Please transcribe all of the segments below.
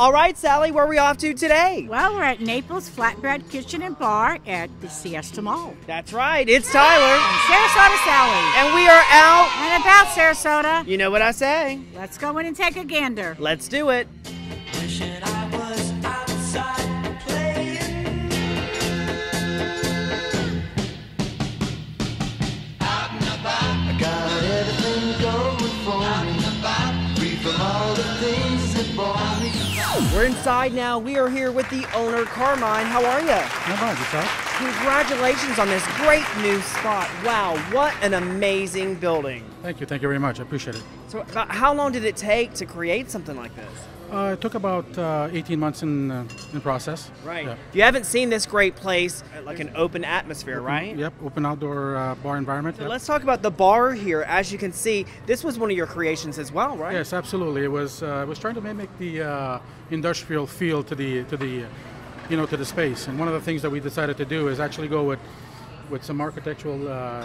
All right, Sally, where are we off to today? Well, we're at Naples Flatbread Kitchen and Bar at the Siesta Mall. That's right, it's Tyler. And Sarasota Sally. And we are out And about Sarasota. You know what I say. Let's go in and take a gander. Let's do it. We're inside now. We are here with the owner, Carmine. How are you? Not bad, yourself? Congratulations on this great new spot. Wow, what an amazing building. Thank you very much. I appreciate it. So about how long did it take to create something like this? It took about 18 months in the process. Right. Yeah. If you haven't seen this great place, like an open atmosphere, right? Yep, open outdoor bar environment. So yep. let's talk about the bar here. As you can see, this was one of your creations as well, right? Yes, absolutely. It was trying to mimic the industrial feel to the to the space. And one of the things that we decided to do is actually go with some architectural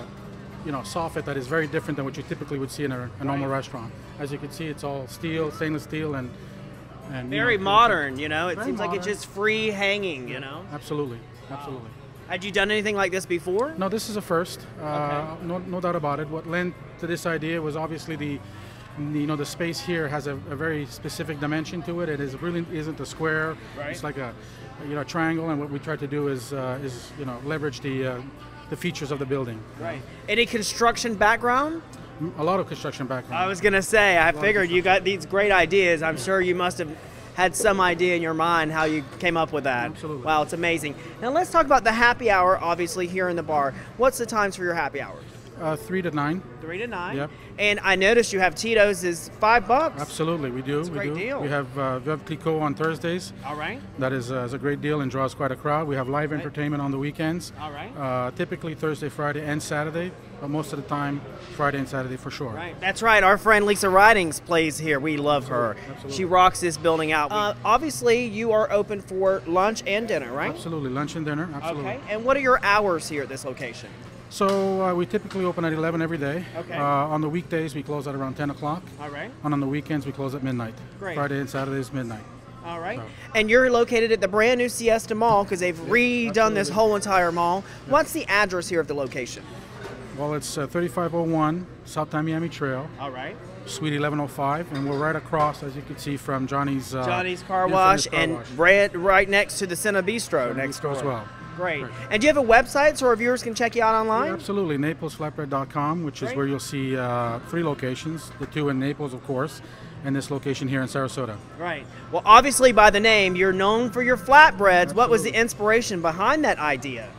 soffit that is very different than what you typically would see in a normal restaurant. As you can see, it's all steel, stainless steel, and very modern. It seems like it's modern. just free hanging. Absolutely. Had you done anything like this before? No, this is a first. Okay. No doubt about it. What led to this idea was obviously the space here has a very specific dimension to it. It really isn't a square. Right. It's like a triangle, and what we tried to do is leverage the features of the building. Right. Any construction background? A lot of construction background. I was gonna say, I figured you got these great ideas. I'm sure you must have had some idea in your mind how you came up with that. Absolutely. Wow, it's amazing. Now let's talk about the happy hour, obviously, here in the bar. What's the times for your happy hours? 3 to 9. 3 to 9? Yep. And I noticed you have Tito's is $5. Absolutely, we do. That's a great deal. We have Clicquot on Thursdays. All right. That is a great deal and draws quite a crowd. We have live entertainment on the weekends. All right. Typically Thursday, Friday, and Saturday, but most of the time Friday and Saturday for sure. Right. That's right. Our friend Lisa Ridings plays here. We love her. Absolutely. She rocks this building out. Obviously, you are open for lunch and dinner, right? Absolutely, lunch and dinner. Absolutely. Okay. And what are your hours here at this location? So we typically open at 11 every day. Okay. On the weekdays, we close at around 10 o'clock. All right. And on the weekends, we close at midnight. Great. Friday and Saturdays, midnight. All right. So. And you're located at the brand new Siesta Mall because they've redone this absolutely. whole entire mall. What's the address here of the location? Well, it's 3501 South Miami Trail, All right. Suite 1105, and we're right across, as you can see, from Johnny's Car Wash Car and Wash. right next to the Cine Bistro next door as well. Great. Right. And do you have a website so our viewers can check you out online? Yeah, absolutely. NaplesFlatbread.com, which is Great. where you'll see 3 locations, the 2 in Naples, of course, and this location here in Sarasota. Right. Well, obviously by the name, you're known for your flatbreads. What was the inspiration behind that idea?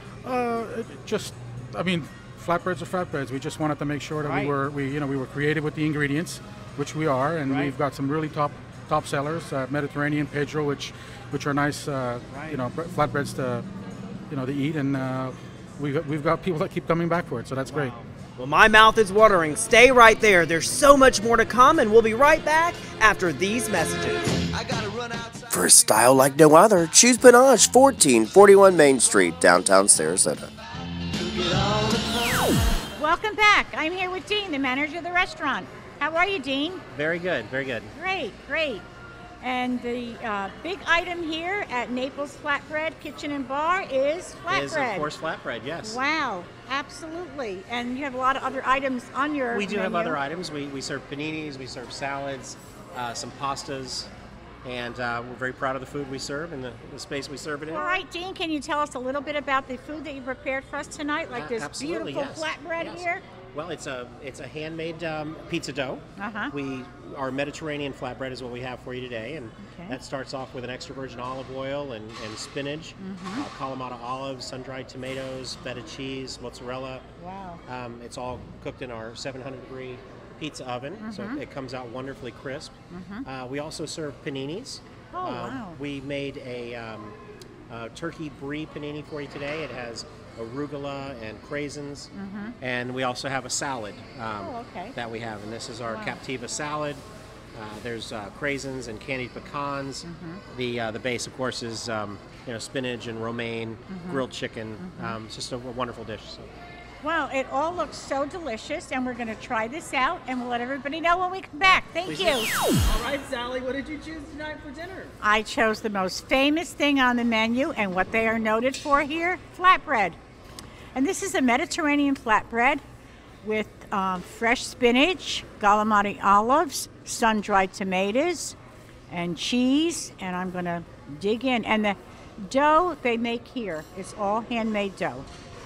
Flatbreads are flatbreads. We just wanted to make sure that Right. we were creative with the ingredients, which we are, and Right. we've got some really top sellers, Mediterranean, Pedro, which are nice, flatbreads to eat, and we've got people that keep coming back for it, so that's great. Well, my mouth is watering. Stay right there. There's so much more to come, and we'll be right back after these messages. For a style like no other, choose Panache, 1441 Main Street, downtown Sarasota. Welcome back. I'm here with Dean, the manager of the restaurant. How are you, Dean? Very good, very good. Great. And the big item here at Naples Flatbread Kitchen and Bar is flatbread. Is of course flatbread, yes. Wow, absolutely. And you have a lot of other items on your We do have menu. other items. We serve paninis, we serve salads, some pastas, and we're very proud of the food we serve and the space we serve it in. All right, Dean, can you tell us a little bit about the food that you prepared for us tonight, like this Absolutely, beautiful yes. flatbread Yes. here? Well, it's a handmade pizza dough. Uh-huh. Our Mediterranean flatbread is what we have for you today, and Okay. that starts off with an extra virgin olive oil and spinach, Kalamata olives, sun-dried tomatoes, feta cheese, mozzarella. Wow. It's all cooked in our 700-degree pizza oven, so it comes out wonderfully crisp. We also serve paninis. Oh, wow. We made a turkey brie panini for you today. It has arugula and craisins, and we also have a salad okay. that we have, and this is our Captiva salad. There's craisins and candied pecans. The base, of course, is spinach and romaine, grilled chicken. It's just a wonderful dish. So. Well, it all looks so delicious, and we're going to try this out, and we'll let everybody know when we come back. Thank you. All right, Sally, what did you choose tonight for dinner? I chose the most famous thing on the menu, and what they are noted for here, flatbread. And this is a Mediterranean flatbread with fresh spinach, galimati olives, sun-dried tomatoes, and cheese. And I'm going to dig in. And the dough they make here, it's all handmade dough.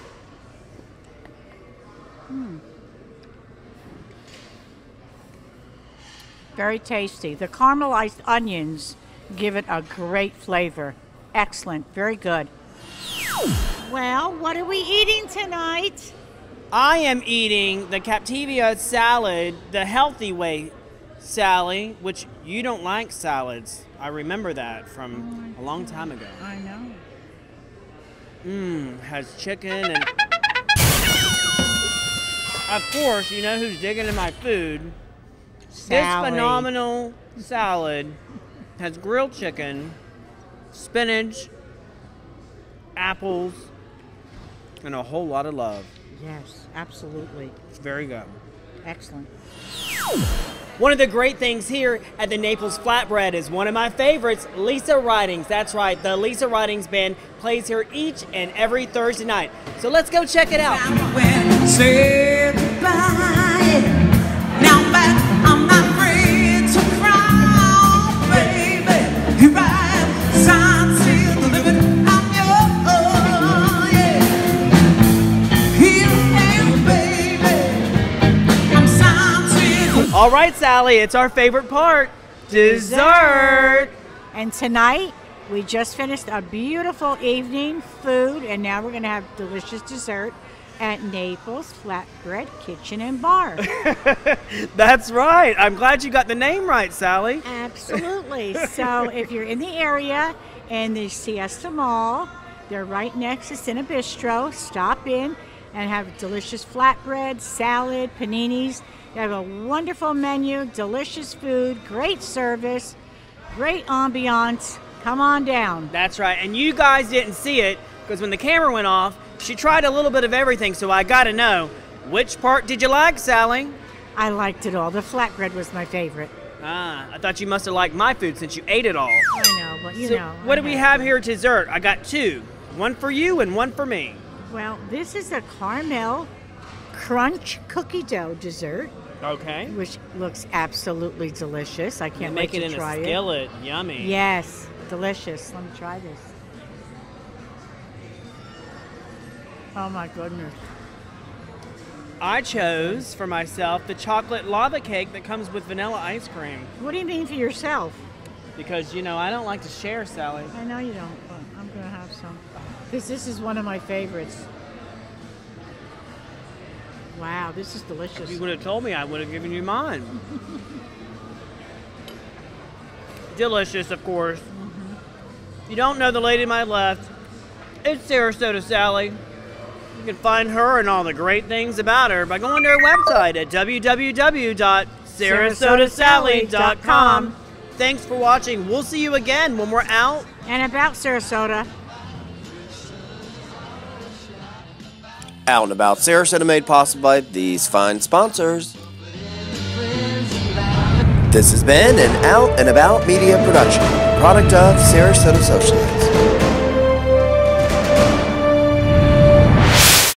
Very tasty. The caramelized onions give it a great flavor. Excellent. Very good. Well, what are we eating tonight? I am eating the Captivia salad, the healthy way, Sally, which you don't like salads. I remember that from a long time ago. I know. Has chicken and... Of course, you know who's digging in my food. Sally. This phenomenal salad has grilled chicken, spinach, apples, and a whole lot of love. Yes, absolutely. It's very good. Excellent. One of the great things here at the Naples Flatbread is one of my favorites, Lisa Ridings. That's right, the Lisa Ridings Band plays here each and every Thursday night. So let's go check it out. Say goodbye. Now that I'm not afraid to cry, baby. Here I am, signed, sealed, delivered. I'm yours, yeah. Here I am, baby. I'm signed, sealed. All right, Sally, it's our favorite part, dessert. And tonight, we just finished a beautiful evening food, and now we're going to have delicious dessert at Naples Flatbread Kitchen and Bar. That's right. I'm glad you got the name right, Sally. Absolutely. So if you're in the area in the Siesta Mall, they're right next to Cine Bistro. Stop in and have delicious flatbread, salad, paninis. They have a wonderful menu, delicious food, great service, great ambiance. Come on down. That's right. And you guys didn't see it because when the camera went off, she tried a little bit of everything, so I got to know, which part did you like, Sally? I liked it all. The flatbread was my favorite. Ah, I thought you must have liked my food since you ate it all. I know, but you So know. what do we have here at dessert? I got two. One for you and one for me. Well, this is a caramel crunch cookie dough dessert, Okay. which looks absolutely delicious. I can't Make wait it to in try a it. skillet. Yummy. Yes, delicious. Let me try this. Oh my goodness. I chose for myself the chocolate lava cake that comes with vanilla ice cream What do you mean for yourself? because, you know, I don't like to share, Sally. I know you don't, but I'm going to have some. Because this is one of my favorites. Wow, this is delicious. If you would have told me, I would have given you mine. Delicious, of course. You don't know the lady to my left. It's Sarasota Sally. You can find her and all the great things about her by going to her website at www.sarasotasally.com. Thanks for watching. We'll see you again when we're out. And about Sarasota. Out and About Sarasota made possible by these fine sponsors. This has been an Out and About Media production, product of Sarasota Socialites.